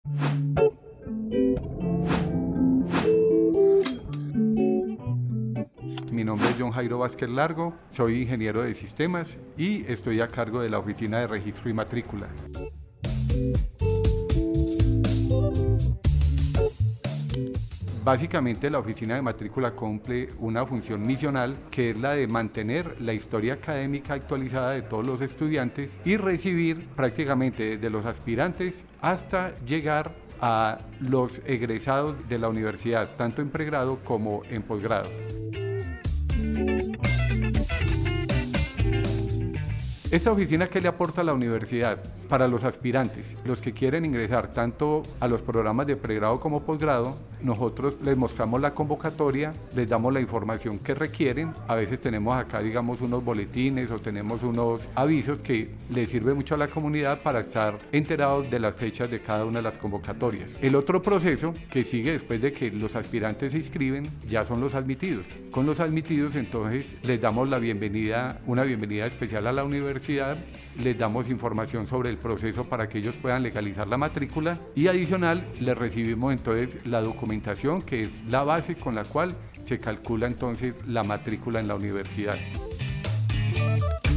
Mi nombre es John Jairo Vázquez Largo, soy ingeniero de sistemas y estoy a cargo de la Oficina de Registro y Matrícula. Básicamente la oficina de matrícula cumple una función misional que es la de mantener la historia académica actualizada de todos los estudiantes y recibir prácticamente desde los aspirantes hasta llegar a los egresados de la universidad, tanto en pregrado como en posgrado. Esta oficina, ¿qué le aporta a la universidad? Para los aspirantes, los que quieren ingresar tanto a los programas de pregrado como posgrado, nosotros les mostramos la convocatoria, les damos la información que requieren. A veces tenemos acá, digamos, unos boletines o tenemos unos avisos que les sirve mucho a la comunidad para estar enterados de las fechas de cada una de las convocatorias. El otro proceso que sigue después de que los aspirantes se inscriben ya son los admitidos. Con los admitidos, entonces, les damos la bienvenida, una bienvenida especial a la universidad, les damos información sobre el proceso para que ellos puedan legalizar la matrícula y adicional les recibimos entonces la documentación que es la base con la cual se calcula entonces la matrícula en la universidad.